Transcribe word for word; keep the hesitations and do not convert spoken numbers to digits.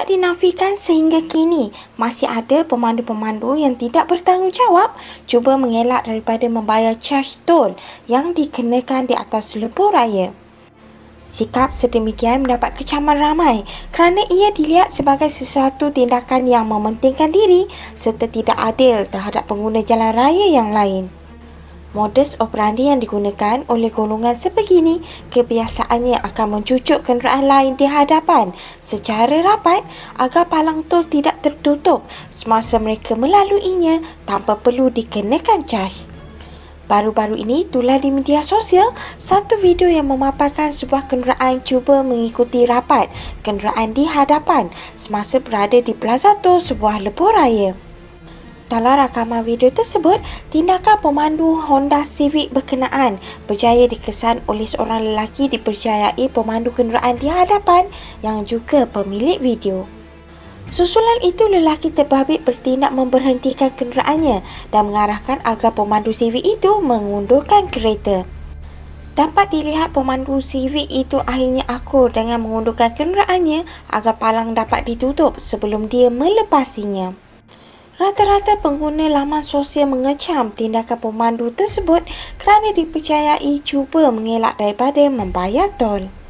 tidak dinafikan sehingga kini masih ada pemandu-pemandu yang tidak bertanggungjawab cuba mengelak daripada membayar caj tol yang dikenakan di atas lebuh raya. Sikap sedemikian mendapat kecaman ramai kerana ia dilihat sebagai sesuatu tindakan yang mementingkan diri serta tidak adil terhadap pengguna jalan raya yang lain. Modus operandi yang digunakan oleh golongan sebegini kebiasaannya akan mencucuk kenderaan lain di hadapan secara rapat agar palang tol tidak tertutup semasa mereka melaluinya tanpa perlu dikenakan caj. Baru-baru ini tular di media sosial satu video yang memaparkan sebuah kenderaan cuba mengikuti rapat kenderaan di hadapan semasa berada di Plaza Tol sebuah lebuh raya. Dalam rakaman video tersebut, tindakan pemandu Honda Civic berkenaan berjaya dikesan oleh seorang lelaki dipercayai pemandu kenderaan di hadapan yang juga pemilik video. Susulan itu, lelaki terbabit bertindak memberhentikan kenderaannya dan mengarahkan agar pemandu Civic itu mengundurkan kereta. Dapat dilihat pemandu Civic itu akhirnya akur dengan mengundurkan kenderaannya agar palang dapat ditutup sebelum dia melepasinya. Rata-rata pengguna laman sosial mengecam tindakan pemandu tersebut kerana dipercayai cuba mengelak daripada membayar tol.